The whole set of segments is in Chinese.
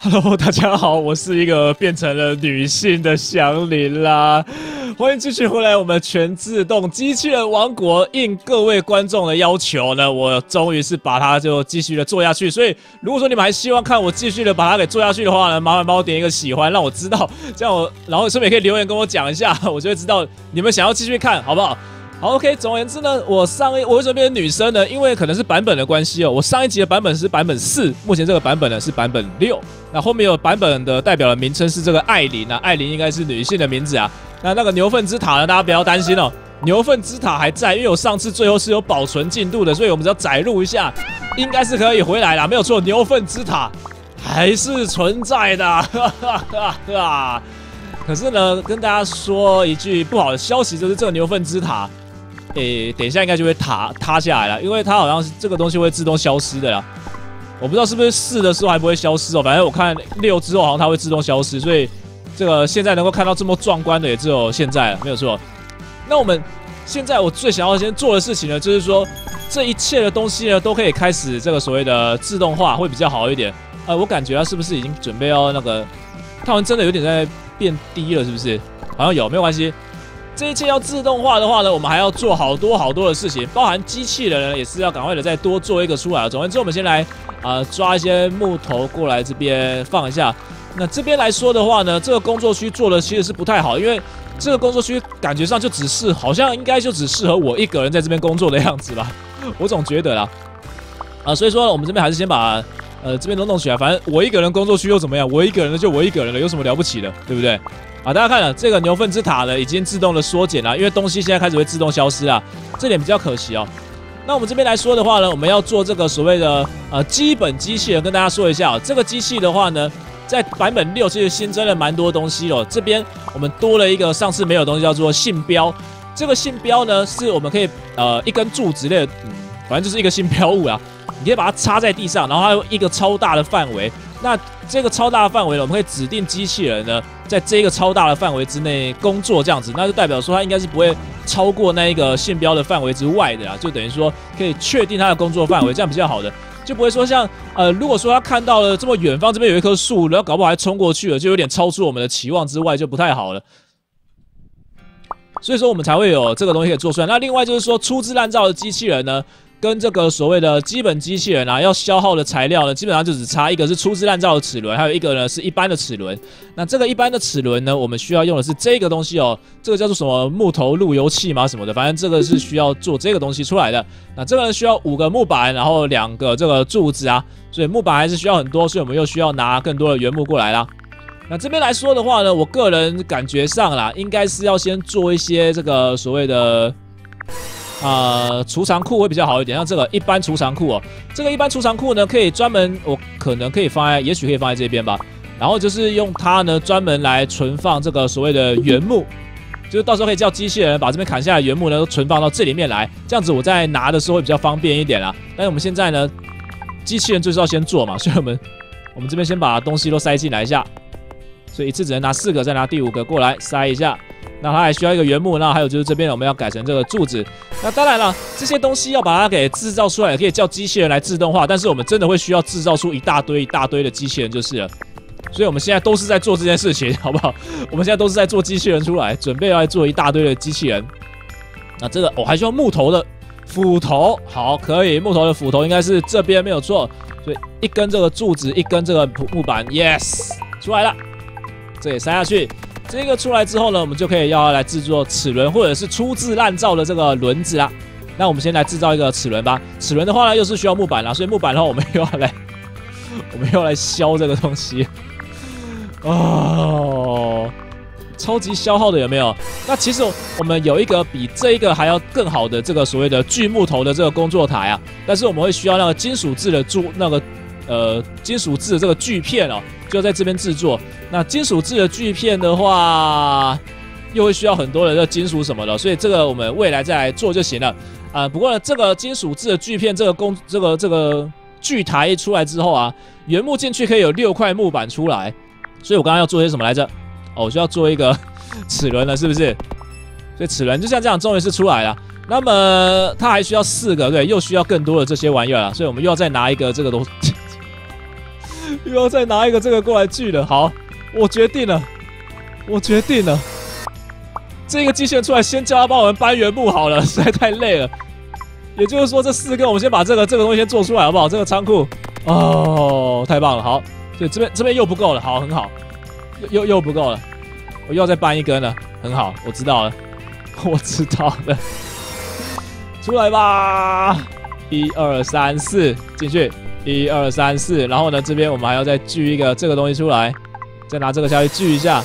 Hello， 大家好，我是一个变成了女性的祥林啦，欢迎继续回来我们全自动机器人王国。应各位观众的要求呢，我终于是把它就继续的做下去。所以如果说你们还希望看我继续的把它给做下去的话呢，麻烦帮我点一个喜欢，让我知道，这样我然后顺便可以留言跟我讲一下，我就会知道你们想要继续看，好不好？好 ，OK。总而言之呢，我为什么变成女生呢？因为可能是版本的关系哦。我上一集的版本是版本4，目前这个版本呢是版本6。那后面有版本的代表的名称是这个艾琳啊，艾琳应该是女性的名字啊。那个牛粪之塔呢，大家不要担心哦，牛粪之塔还在，因为我上次最后是有保存进度的，所以我们只要载入一下，应该是可以回来啦，没有错，牛粪之塔还是存在的，哈哈哈哈。可是呢，跟大家说一句不好的消息，就是这个牛粪之塔。等一下应该就会塌下来了，因为它好像是这个东西会自动消失的啦。我不知道是不是4的时候还不会消失哦，反正我看6之后好像它会自动消失，所以这个现在能够看到这么壮观的也只有现在了，没有错。那我们现在我最想要先做的事情呢，就是说这一切的东西呢都可以开始这个所谓的自动化，会比较好一点。我感觉它是不是已经准备要那个，它好像真的有点在变低了，是不是？好像有，没有关系。这一切要自动化的话呢，我们还要做好多的事情，包含机器人呢，也是要赶快的再多做一个出来。总而言之，我们先来抓一些木头过来这边放一下。那这边来说的话呢，这个工作区做的其实是不太好，因为这个工作区感觉上就好像应该就只适合我一个人在这边工作的样子吧，我总觉得啦。所以说我们这边还是先把这边都弄起来，反正我一个人工作区又怎么样？我一个人就我一个人了，有什么了不起的，对不对？大家看了这个牛粪之塔呢，已经自动的缩减了，因为东西现在开始会自动消失了，这点比较可惜哦。那我们这边来说的话呢，我们要做这个所谓的基本机器人，跟大家说一下哦。这个机器的话呢，在版本6其实新增了蛮多东西了。这边我们多了一个上次没有的东西，叫做信标。这个信标呢，是我们可以一根柱之类的，反正就是一个信标物啦。你可以把它插在地上，然后它有一个超大的范围。那这个超大的范围呢，我们可以指定机器人呢，在这个超大的范围之内工作，这样子，那就代表说它应该是不会超过那一个信标的范围之外的啦，就等于说可以确定它的工作范围，这样比较好的，就不会说像如果说他看到了这么远方这边有一棵树，然后搞不好还冲过去了，就有点超出我们的期望之外，就不太好了。所以说我们才会有这个东西可以做出来。那另外就是说粗制滥造的机器人呢，跟这个所谓的基本机器人啊，要消耗的材料呢，基本上就只差一个是粗制滥造的齿轮，还有一个呢是一般的齿轮。那这个一般的齿轮呢，我们需要用的是这个东西哦，这个叫做什么木头路由器嘛什么的，反正这个是需要做这个东西出来的。那这个呢需要5个木板，然后2个这个柱子啊，所以木板还是需要很多，所以我们又需要拿更多的原木过来啦。那这边来说的话呢，我个人感觉上啦，应该是要先做一些这个所谓的储藏库会比较好一点，像这个一般储藏库哦，这个一般储藏库呢，可以专门我可能可以放在，也许可以放在这边吧。然后就是用它呢，专门来存放这个所谓的原木，就是到时候可以叫机器人把这边砍下来的原木呢，都存放到这里面来，这样子我在拿的时候会比较方便一点啦。但是我们现在呢，机器人就是要先做嘛，所以我们这边先把东西都塞进来一下。所以一次只能拿4个，再拿第5个过来塞一下。那它还需要一个原木，那还有就是这边我们要改成这个柱子。那当然了，这些东西要把它给制造出来，也可以叫机器人来自动化，但是我们真的会需要制造出一大堆的机器人就是了。所以我们现在都是在做这件事情，好不好？我们现在都是在做机器人出来，准备要来做一大堆的机器人。那这个还需要木头的斧头，好，可以，木头的斧头应该是这边没有错。所以一根这个柱子，一根这个木板 ，yes， 出来了。这也塞下去，这个出来之后呢，我们就可以要来制作齿轮或者是粗制滥造的这个轮子啦。那我们先来制造一个齿轮吧。齿轮的话呢，又是需要木板啦，所以木板的话，我们又要来削这个东西。哦，超级消耗的有没有？那其实我们有一个比这一个还要更好的这个所谓的锯木头的这个工作台啊，但是我们会需要那个金属制的金属制的这个锯片哦，就在这边制作。那金属制的锯片的话，又会需要很多的这金属什么的，所以这个我们未来再来做就行了。不过呢，这个金属制的锯片，这个锯台一出来之后啊，原木进去可以有6块木板出来，所以我刚刚要做些什么来着？我需要做一个齿轮了，是不是？所以齿轮就像这样，终于是出来了。那么它还需要4个，对，又需要更多的这些玩意儿了，所以我们又要再拿一个这个东西。 又要再拿一个这个过来锯了。好，我决定了，这个机器人出来，先叫他帮我们搬原木好了，实在太累了。也就是说，这4个我们先把这个东西先做出来，好不好？这个仓库哦，太棒了。好，对，这边又不够了，好，很好，又不够了，我又要再搬一根了，很好，我知道了，出来吧，1、2、3、4，进去，1、2、3、4，然后呢，这边我们还要再锯一个这个东西出来，再拿这个下去锯一下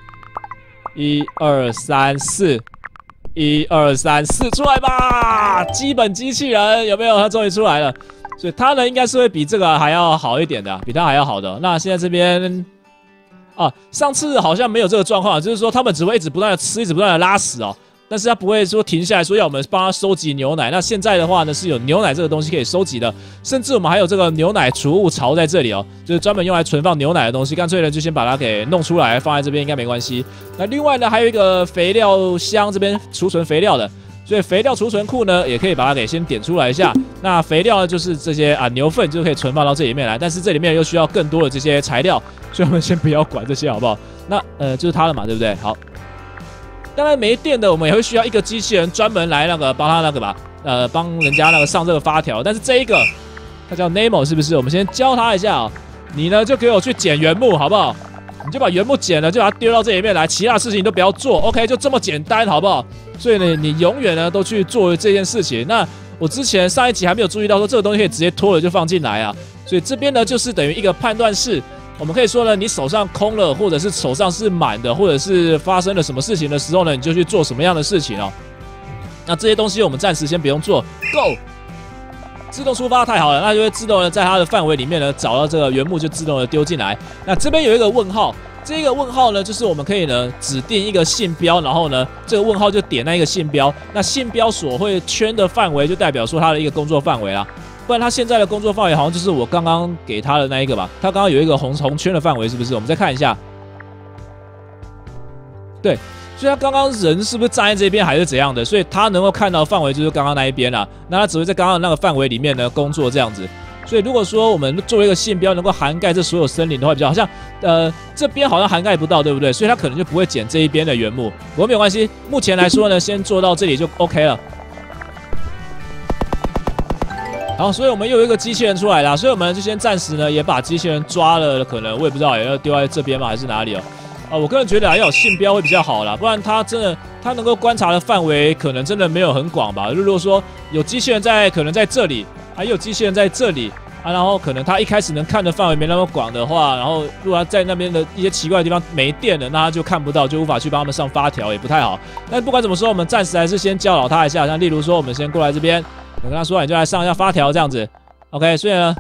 ，1、2、3、4。1、2、3、4，出来吧！基本机器人有没有？它终于出来了，所以它呢应该是会比这个还要好一点的，比它还要好的。那现在这边啊，上次好像没有这个状况，就是说他们只会一直不断的吃，一直不断的拉屎哦。但是他不会说停下来说要我们帮他收集牛奶。那现在的话呢，是有牛奶这个东西可以收集的，甚至我们还有这个牛奶储物槽在这里哦，就是专门用来存放牛奶的东西。干脆呢就先把它给弄出来，放在这边应该没关系。那另外呢还有一个肥料箱，这边储存肥料的，所以肥料储存库呢也可以把它给先点出来一下。那肥料呢就是这些牛粪就可以存放到这里面来，但是这里面又需要更多的这些材料，所以我们先不要管这些好不好？那就是它了嘛，对不对？好。当然没电的，我们也会需要一个机器人专门来帮他帮人家上这个发条。但是这一个，他叫 Nemo 是不是？我们先教他一下哦。你呢就给我去捡原木，好不好？你就把原木捡了，就把它丢到这里面来，其他事情都不要做。OK， 就这么简单，好不好？所以呢，你永远呢都去做这件事情。那我之前上一集还没有注意到说这个东西可以直接拖了就放进来啊，所以这边呢就是等于一个判断式。我们可以说呢，你手上空了，或者是手上是满的，或者是发生了什么事情的时候呢，你就去做什么样的事情哦。那这些东西我们暂时先不用做 ，Go， 自动出发太好了，那就会自动的在它的范围里面呢找到这个原木，就自动的丢进来。那这边有一个问号，这个问号呢，就是我们可以呢指定一个信标，然后呢这个问号就点那一个信标，那信标所会圈的范围就代表说它的一个工作范围啦。不然他现在的工作范围好像就是我刚刚给他的那一个吧？他刚刚有一个红圈的范围，是不是？我们再看一下。对，所以他刚刚人是不是站在这边还是怎样的？所以他能够看到的范围就是刚刚那一边啦。那他只会在刚刚那个范围里面呢工作这样子。所以如果说我们作为一个信标能够涵盖这所有森林的话，比较好像这边好像涵盖不到，对不对？所以他可能就不会捡这一边的原木。不过没有关系，目前来说呢，先做到这里就 OK 了。好，所以我们又有一个机器人出来啦，所以我们就先暂时呢也把机器人抓了，可能我也不知道也要丢在这边吗还是哪里哦？我个人觉得要有信标会比较好啦，不然它真的它能够观察的范围可能真的没有很广吧。如果说有机器人可能在这里，还有机器人在这里啊，然后可能它一开始能看的范围没那么广的话，然后如果它在那边的一些奇怪的地方没电了，那它就看不到，就无法去帮他们上发条，也不太好。但不管怎么说，我们暂时还是先教导他一下，像例如说我们先过来这边。我跟他说，你就来上一下发条这样子 ，OK。所以呢，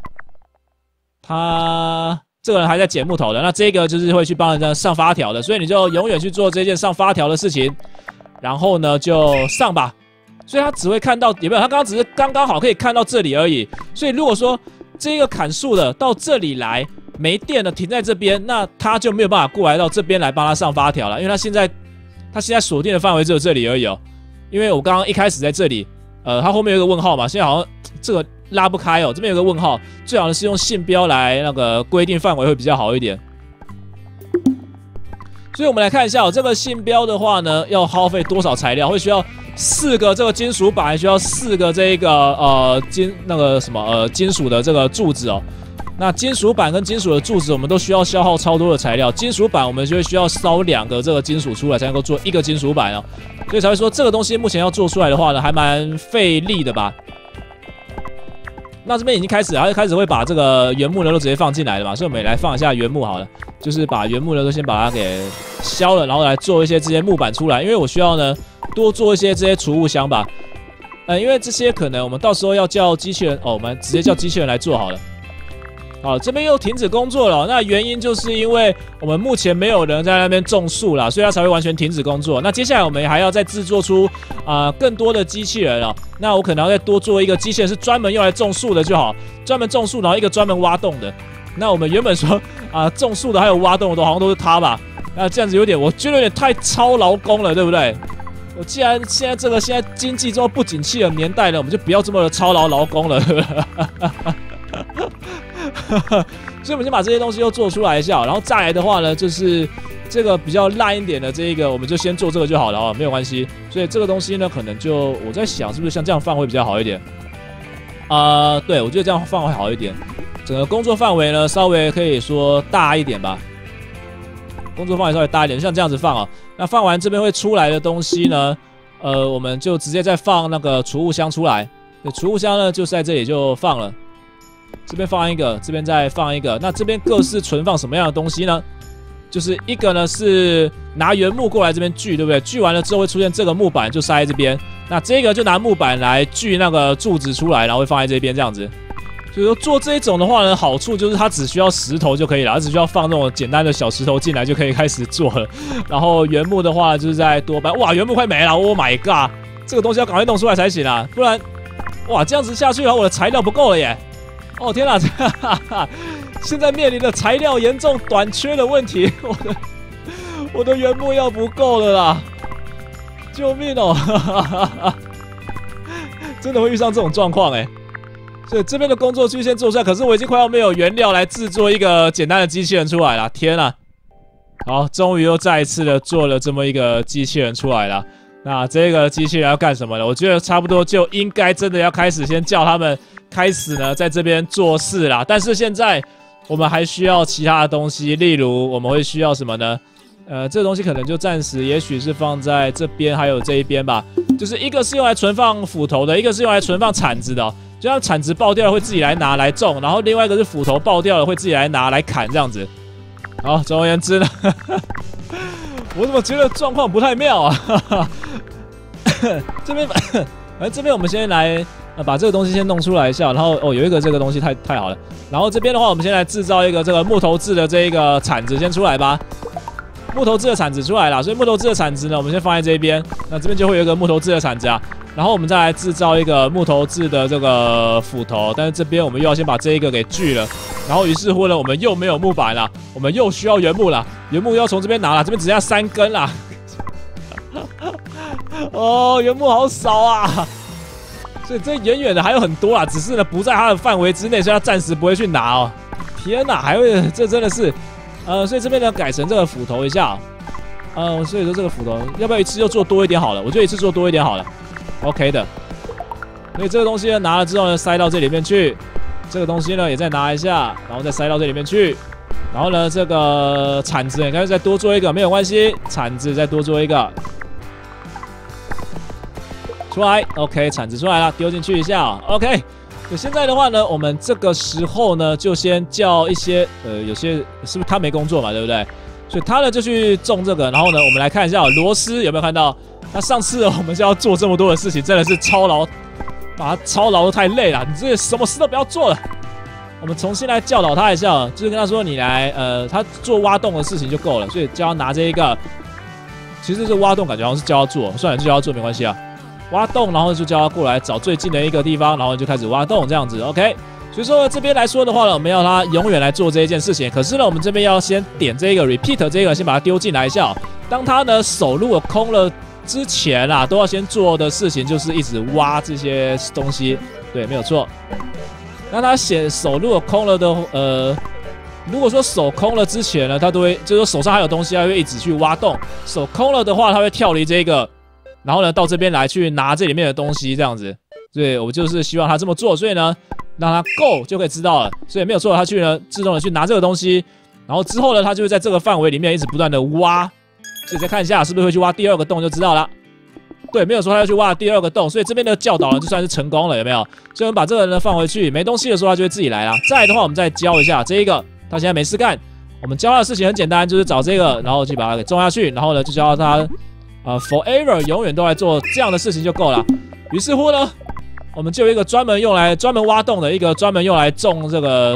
他这个人还在捡木头的，那这个就是会去帮人家上发条的，所以你就永远去做这件上发条的事情，然后呢就上吧。所以他只会看到有没有？他刚刚只是刚刚好可以看到这里而已。所以如果说这个砍树的到这里来没电了，停在这边，那他就没有办法过来到这边来帮他上发条了，因为他现在锁定的范围只有这里而已哦。因为我刚刚一开始在这里。它后面有一个问号嘛，现在好像这个拉不开哦，这边有个问号，最好的是用信标来规定范围会比较好一点。所以我们来看一下这个信标的话呢，要耗费多少材料？会需要4个这个金属板，还需要4个这个金属的这个柱子哦。那金属板跟金属的柱子，我们都需要消耗超多的材料。金属板我们就会需要烧2个这个金属出来，才能够做1个金属板哦。所以才会说这个东西目前要做出来的话呢，还蛮费力的吧。那这边已经开始，它开始会把这个原木呢都直接放进来了嘛，所以我们也来放一下原木好了，就是把原木呢都先把它给削了，然后来做一些这些木板出来，因为我需要呢多做一些这些储物箱吧。因为这些可能我们到时候要叫机器人我们直接叫机器人来做好了。好，这边又停止工作了。那原因就是因为我们目前没有人在那边种树啦，所以它才会完全停止工作。那接下来我们还要再制作出更多的机器人了。那我可能要再多做一个机器人，是专门用来种树的就好，专门种树，然后一个专门挖洞的。那我们原本说种树的还有挖洞的好像都是他吧？那这样子我觉得有点太超劳工了，对不对？我既然现在经济这么不景气的年代呢，我们就不要这么的超劳工了。 所以我们先把这些东西都做出来一下，然后再来的话呢，就是这个比较烂一点的这一个，我们就先做这个就好了哦，没有关系。所以这个东西呢，可能就我在想，是不是像这样放会比较好一点？对，我觉得这样放会好一点。整个工作范围呢，稍微可以说大一点吧。工作范围稍微大一点，像这样子放哦。那放完这边会出来的东西呢，我们就直接再放那个储物箱出来。对，储物箱呢就在这里就放了。这边放一个，这边再放一个。那这边各是存放什么样的东西呢？就是一个呢是拿原木过来这边锯，对不对？锯完了之后会出现这个木板，就塞在这边。那这个就拿木板来锯那个柱子出来，然后会放在这边这样子。所以说做这一种的话呢，好处就是它只需要石头就可以了，它只需要放那种简单的小石头进来就可以开始做了。然后原木的话就是在多搬，哇，原木快没了 ！Oh my god， 这个东西要赶快弄出来才行啊，不然，哇，这样子下去的话，我的材料不够了耶！哦天哪，现在面临的材料严重短缺的问题，我的原木要不够了啦！救命哦！真的会遇上这种状况哎。所以这边的工作区先做出来，可是我已经快要没有原料来制作一个简单的机器人出来了。天啊！好，终于又再一次的做了这么一个机器人出来了。那这个机器人要干什么呢？我觉得差不多就应该真的要开始先叫他们开始呢在这边做事啦。但是现在我们还需要其他的东西，例如我们会需要什么呢？这个东西可能就暂时也许是放在这边还有这一边吧。就是一个是用来存放斧头的，一个是用来存放铲子的哦。就像铲子爆掉了会自己来拿来种，然后另外一个是斧头爆掉了会自己来拿来砍这样子。好，总而言之呢，我怎么觉得状况不太妙啊？这边，反正这边我们先来把这个东西先弄出来一下，然后有一个这个东西太好了。然后这边的话，我们先来制造一个这个木头制的这一个铲子先出来吧。木头制的铲子出来了，所以木头制的铲子呢，我们先放在这边。那这边就会有一个木头制的铲子啊。然后我们再来制造一个木头制的这个斧头，但是这边我们又要先把这一个给锯了，然后于是乎呢，我们又没有木板了，我们又需要原木了，原木要从这边拿了，这边只剩下3根啦。哦，原木好少啊，所以这远远的还有很多啦，只是呢不在它的范围之内，所以它暂时不会去拿哦。天哪，还会这真的是，所以这边呢改成这个斧头一下，所以说这个斧头要不要一次就做多一点好了？我觉得一次做多一点好了。OK 的，所以这个东西呢拿了之后呢，塞到这里面去。这个东西呢也再拿一下，然后再塞到这里面去。然后呢，这个铲子也可以再多做一个，没有关系，铲子再多做一个。出来 ，OK， 铲子出来了，丢进去一下 ，OK。现在的话呢，我们这个时候呢就先叫一些，有些是不是他没工作嘛，对不对？所以他呢就去种这个，然后呢，我们来看一下螺丝有没有看到。那上次我们就要做这么多的事情，真的是操劳，把他操劳的太累了。你这什么事都不要做了。我们重新来教导他一下，就是跟他说你来，他做挖洞的事情就够了，所以叫他拿这一个。其实这挖洞感觉好像是叫他做，算了，就叫他做没关系啊。挖洞，然后就叫他过来找最近的一个地方，然后就开始挖洞这样子 ，OK。所以说这边来说的话呢，我们要他永远来做这一件事情。可是呢，我们这边要先点这个 repeat 这个，先把它丢进来一下。当他呢手如果空了之前啊，都要先做的事情就是一直挖这些东西，对，没有错。那他手如果空了的，如果说手空了之前呢，他都会就是说手上还有东西，他会一直去挖洞。手空了的话，他会跳离这个，然后呢到这边来去拿这里面的东西，这样子。所以我就是希望他这么做，所以呢让他够就可以知道了。所以没有错，他去呢自动的去拿这个东西，然后之后呢他就会在这个范围里面一直不断的挖。所以再看一下是不是会去挖第2个洞就知道了。对，没有说他要去挖第2个洞，所以这边的教导呢就算是成功了，有没有？所以我们把这个人呢放回去，没东西的时候他就会自己来啦。再来的话，我们再教一下这一个，他现在没事干。我们教他的事情很简单，就是找这个，然后去把它给种下去，然后呢就教他forever 永远都来做这样的事情就够了。于是乎呢，我们就有一个专门挖洞的，一个专门用来种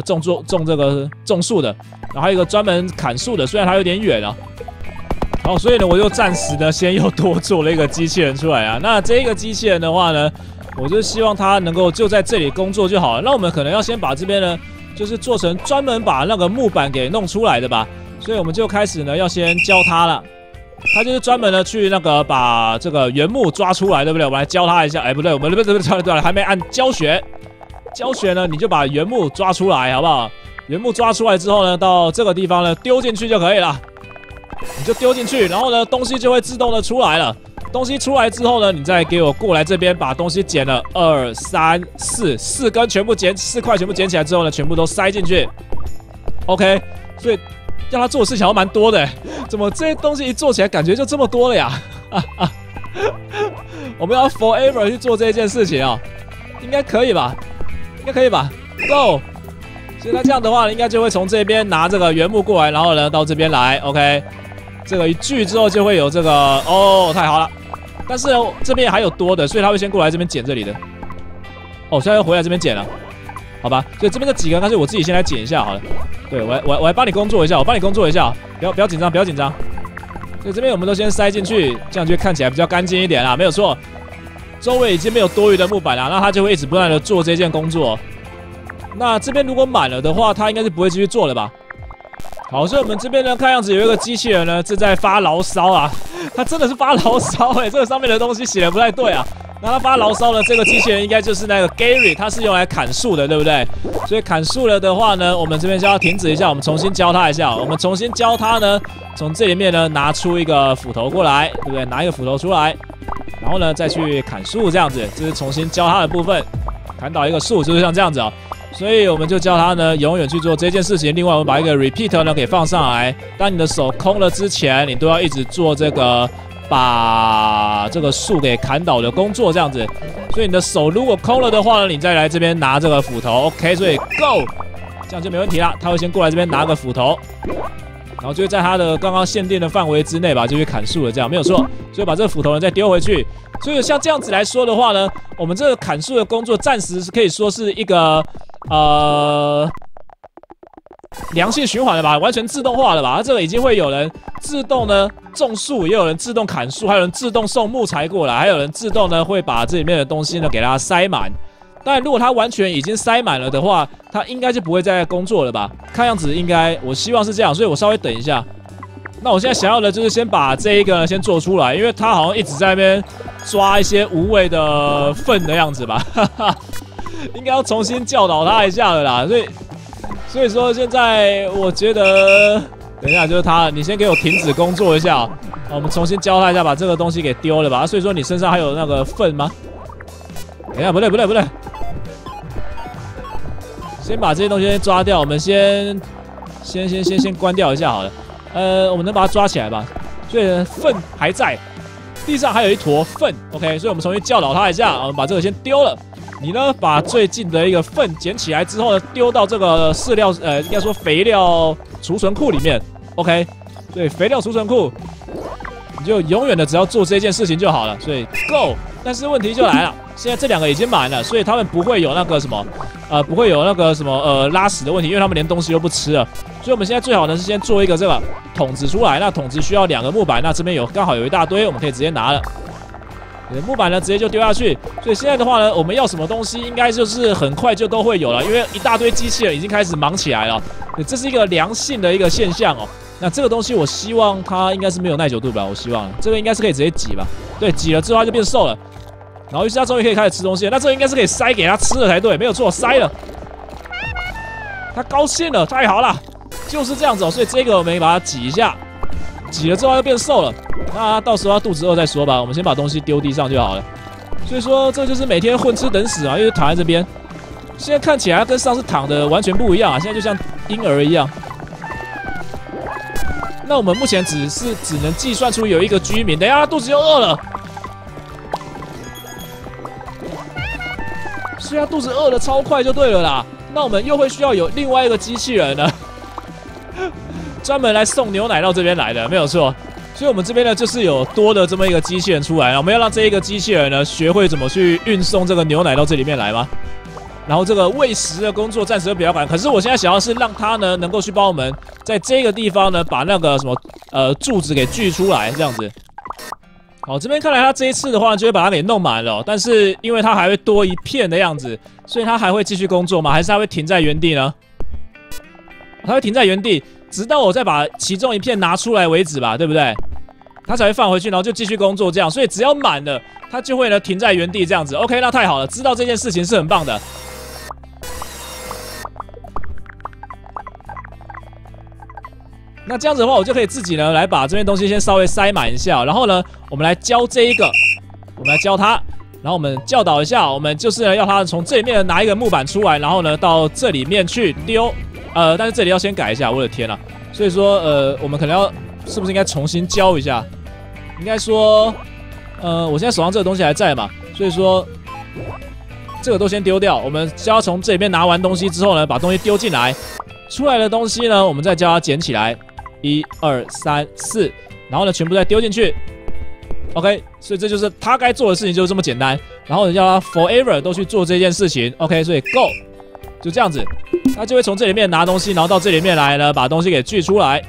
树的，然后还有一个专门砍树的，虽然它有点远啊。好，所以呢，我就暂时呢，先又多做了一个机器人出来啊。那这个机器人的话呢，我就希望它能够就在这里工作就好了。那我们可能要先把这边呢，就是做成专门把那个木板给弄出来的吧。所以我们就开始呢，要先教它了。它就是专门的去那个把这个原木抓出来，对不对？我们来教它一下。哎，不对，我们不对，还没按教学。教学呢，你就把原木抓出来，好不好？ 原木抓出来之后呢，到这个地方呢丢进去就可以了。你就丢进去，然后呢东西就会自动的出来了。东西出来之后呢，你再给我过来这边把东西捡了2、3、4根全部捡，4块全部捡起来之后呢，全部都塞进去。OK， 所以要他做的事情还蛮多的，怎么这些东西一做起来感觉就这么多了呀？我们要 forever 去做这件事情啊、应该可以吧？应该可以吧 ？Go！ 所以他这样的话，应该就会从这边拿这个原木过来，然后呢到这边来 ，OK。这个一锯之后就会有这个哦，太好了。但是这边还有多的，所以他会先过来这边捡这里的。哦，现在又回来这边捡了，好吧？所以这边这几个，干脆我自己先来捡一下好了。对，我来帮你工作一下，我帮你工作一下，不要紧张，不要紧张。所以这边我们都先塞进去，这样就看起来比较干净一点啦，没有错。周围已经没有多余的木板了，那他就会一直不断的做这件工作。那这边如果满了的话，他应该是不会继续做了吧？好，所以我们这边呢，看样子有一个机器人呢正在发牢骚啊，他真的是发牢骚这个上面的东西写的不太对啊。那他发牢骚呢，这个机器人应该就是那个 Gary， 他是用来砍树的，对不对？所以砍树了的话呢，我们这边就要停止一下，我们重新教他一下。我们重新教他呢，从这里面呢拿出一个斧头过来，对不对？拿一个斧头出来，然后呢再去砍树，这样子，这是重新教他的部分。砍倒一个树就是像这样子啊。所以我们就教他呢，永远去做这件事情。另外，我们把一个 repeat 呢给放上来。当你的手空了之前，你都要一直做这个把这个树给砍倒的工作，这样子。所以你的手如果空了的话呢，你再来这边拿这个斧头 ，OK？ 所以 Go， 这样就没问题啦。他会先过来这边拿个斧头，然后就会在他的刚刚限定的范围之内吧，就去砍树了，这样没有错。所以把这个斧头呢再丢回去。所以像这样子来说的话呢，我们这个砍树的工作暂时是可以说是一个。良性循环了吧，完全自动化了吧？它这个已经会有人自动呢种树，也有人自动砍树，还有人自动送木材过来，还有人自动呢会把这里面的东西呢给它塞满。当然，如果它完全已经塞满了的话，它应该就不会再工作了吧？看样子应该，我希望是这样，所以我稍微等一下。那我现在想要的就是先把这一个呢先做出来，因为它好像一直在那边抓一些无谓的粪的样子吧，哈哈。应该要重新教导他一下了啦，所以说现在我觉得，等一下就是他了，你先给我停止工作一下，我们重新教他一下，把这个东西给丢了吧。所以说你身上还有那个粪吗？等一下，不对，先把这些东西先抓掉，我们先关掉一下好了。我们能把它抓起来吧？所以粪还在，地上还有一坨粪 ，OK， 所以我们重新教导他一下，我们把这个先丢了。你呢，把最近的一个粪捡起来之后呢，丢到这个饲料，应该说肥料储存库里面 ，OK， 对，肥料储存库，你就永远的只要做这件事情就好了，所以 Go。但是问题就来了，现在这两个已经满了，所以他们不会有那个什么，不会有那个什么拉屎的问题，因为他们连东西都不吃了。所以我们现在最好呢是先做一个这个桶子出来，那桶子需要2个木板，那这边刚好有一大堆，我们可以直接拿了。木板呢直接就丢下去，所以现在的话呢，我们要什么东西应该就是很快就都会有了，因为一大堆机器人已经开始忙起来了，这是一个良性的一个现象哦。那这个东西我希望它应该是没有耐久度吧，我希望这个应该是可以直接挤吧，对，挤了之后它就变瘦了，然后于是它终于可以开始吃东西了，那这个应该是可以塞给它吃的才对，没有错，塞了，它高兴了，太好了，就是这样子哦，所以这个我们把它挤一下，挤了之后它就变瘦了。那到时候他肚子饿再说吧，我们先把东西丢地上就好了。所以说这就是每天混吃等死啊，因为躺在这边。现在看起来跟上次躺的完全不一样啊，现在就像婴儿一样。那我们目前只能计算出有一个居民，等一下他肚子又饿了，所以他肚子饿的超快就对了啦。那我们又会需要有另外一个机器人呢，专门来送牛奶到这边来的，没有错。所以我们这边呢，就是有多的这么一个机器人出来，我们要让这一个机器人呢，学会怎么去运送这个牛奶到这里面来吗？然后这个喂食的工作暂时不要管，可是我现在想要是让它呢，能够去帮我们在这个地方呢，把那个什么柱子给锯出来，这样子。好，这边看来它这一次的话，就会把它给弄满了，但是因为它还会多一片的样子，所以它还会继续工作吗？还是它会停在原地呢？它会停在原地，直到我再把其中一片拿出来为止吧，对不对？它才会放回去，然后就继续工作这样。所以只要满了，它就会呢停在原地这样子。OK， 那太好了，知道这件事情是很棒的。 那这样子的话，我就可以自己呢来把这边东西先稍微塞满一下，然后呢，我们来教这一个，我们来教它，然后我们教导一下，我们就是呢要它从这里面拿一个木板出来，然后呢到这里面去丢，但是这里要先改一下，我的天啊！所以说我们可能要是不是应该重新教一下？应该说，我现在手上这个东西还在嘛，所以说这个都先丢掉，我们就要从这里面拿完东西之后呢，把东西丢进来，出来的东西呢，我们再叫它捡起来。1、2、3、4，然后呢，全部再丢进去。OK， 所以这就是他该做的事情，就是这么简单。然后叫他 forever 都去做这件事情。OK， 所以 go 就这样子，他就会从这里面拿东西，然后到这里面来呢，把东西给锯出来。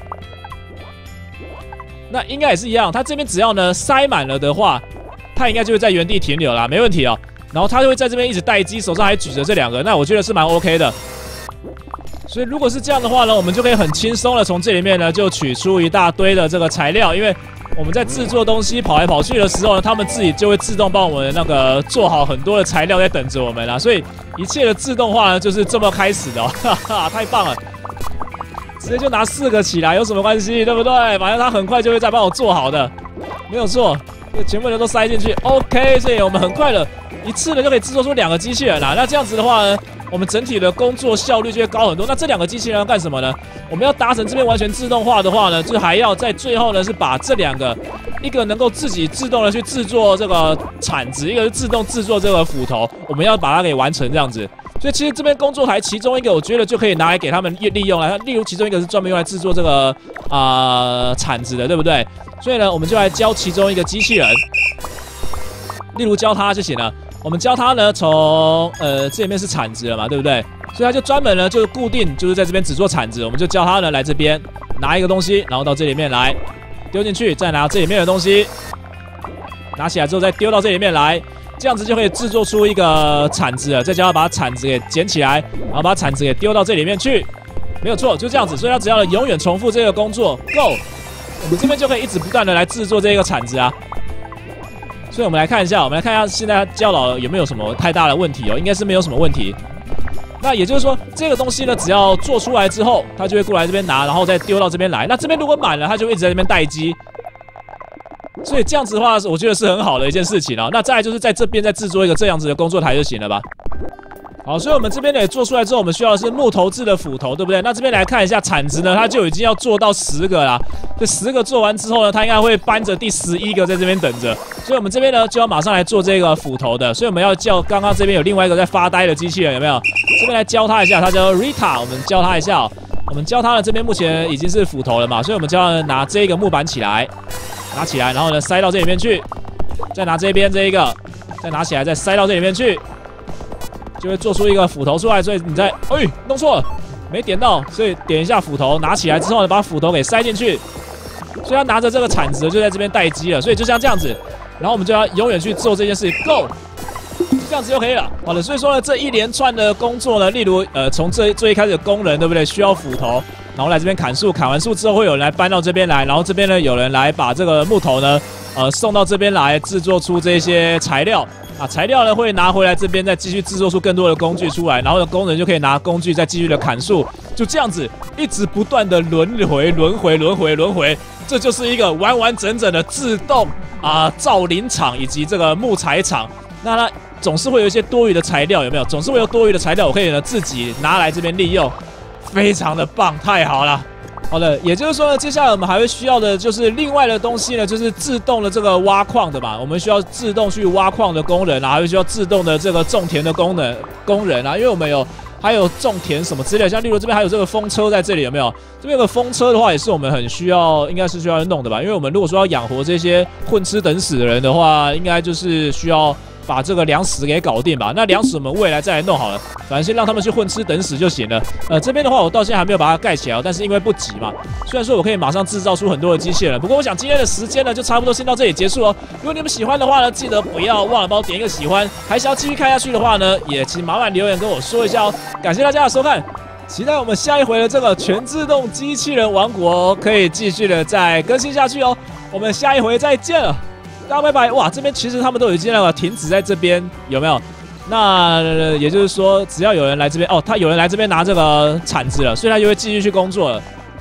那应该也是一样，他这边只要呢塞满了的话，他应该就会在原地停留啦，没问题哦。然后他就会在这边一直待机，手上还举着这2个，那我觉得是蛮 OK 的。所以如果是这样的话呢，我们就可以很轻松的从这里面呢就取出一大堆的这个材料，因为我们在制作东西跑来跑去的时候呢，他们自己就会自动帮我们那个做好很多的材料在等着我们啦。所以一切的自动化呢就是这么开始的哦，哈哈，太棒了！直接就拿4个起来有什么关系，对不对？反正他很快就会再帮我做好的，没有错，全部人都塞进去 ，OK。所以我们很快的一次呢就可以制作出2个机器人啦。那这样子的话呢，我们整体的工作效率就会高很多。那这2个机器人要干什么呢？我们要达成这边完全自动化的话呢，就还要在最后呢是把这2个，一个能够自己自动的去制作这个铲子，一个是自动制作这个斧头，我们要把它给完成这样子。所以其实这边工作台其中一个，我觉得就可以拿来给他们利用了。例如其中一个是专门用来制作这个铲子的，对不对？所以呢，我们就来教其中一个机器人，例如教它就行了。我们教它呢，从这里面是铲子了嘛，对不对？所以它就专门呢就是固定，就是在这边只做铲子。我们就教它呢来这边拿一个东西，然后到这里面来丢进去，再拿这里面的东西拿起来之后再丢到这里面来，这样子就可以制作出一个铲子了。再叫它把铲子给捡起来，然后把铲子给丢到这里面去，没有错，就这样子。所以它只要永远重复这个工作 ，Go， 我们这边就可以一直不断的来制作这个铲子啊。所以我们来看一下，现在教导有没有什么太大的问题哦？应该是没有什么问题。那也就是说，这个东西呢，只要做出来之后，它就会过来这边拿，然后再丢到这边来。那这边如果满了，它就会一直在这边待机。所以这样子的话，我觉得是很好的一件事情啊。那再来就是在这边再制作一个这样子的工作台就行了吧？好，所以我们这边呢也做出来之后，我们需要的是木头制的斧头，对不对？那这边来看一下铲子呢，它就已经要做到10个啦。这10个做完之后呢，它应该会搬着第11个在这边等着。所以我们这边呢就要马上来做这个斧头的。所以我们要叫刚刚这边有另外一个在发呆的机器人，有没有？这边来教他一下，他叫 Rita， 我们教他一下哦。我们教他的这边目前已经是斧头了嘛，所以我们教他拿这个木板起来，拿起来，然后呢塞到这里面去，再拿这边这一个，再拿起来，再塞到这里面去。就会做出一个斧头出来，所以你在弄错了，没点到，所以点一下斧头，拿起来之后呢，把斧头给塞进去，所以他拿着这个铲子就在这边待机了，所以就像这样子，然后我们就要永远去做这件事情 ，Go， 这样子就可以了。好的，所以说呢，这一连串的工作呢，例如从最一开始的工人，对不对？需要斧头，然后来这边砍树，砍完树之后会有人来搬到这边来，然后这边呢有人来把这个木头呢，送到这边来制作出这些材料。材料呢会拿回来这边，再继续制作出更多的工具出来，然后工人就可以拿工具再继续的砍树，就这样子一直不断的轮回，这就是一个完完整整的自动造林场以及这个木材厂。那它总是会有一些多余的材料，有没有？总是会有多余的材料，我可以呢自己拿来这边利用，非常的棒，太好了。好的，也就是说呢，接下来我们还会需要的就是另外的东西呢，就是自动的这个挖矿的嘛，我们需要自动去挖矿的工人啊，还会需要自动的这个种田的工人啊，因为我们还有种田什么之类的，像例如这边还有这个风车在这里，有没有？这边有个风车的话，也是我们很需要，应该是需要弄的吧？因为我们如果说要养活这些混吃等死的人的话，应该就是需要把这个粮食给搞定吧。那粮食我们未来再来弄好了，反正先让他们去混吃等死就行了。这边的话我到现在还没有把它盖起来，但是因为不急嘛，虽然说我可以马上制造出很多的机械人，不过我想今天的时间呢就差不多先到这里结束哦。如果你们喜欢的话呢，记得不要忘了帮我点一个喜欢，还想要继续看下去的话呢，也请麻烦留言跟我说一下哦。感谢大家的收看，期待我们下一回的这个全自动机器人王国可以继续的再更新下去哦。我们下一回再见了。大家拜拜！哇，这边其实他们都已经停止在这边，有没有？那也就是说，只要有人来这边，他有人来这边拿这个铲子了，所以他就会继续去工作了。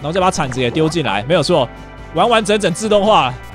然后再把铲子也丢进来，没有错，完完整整自动化。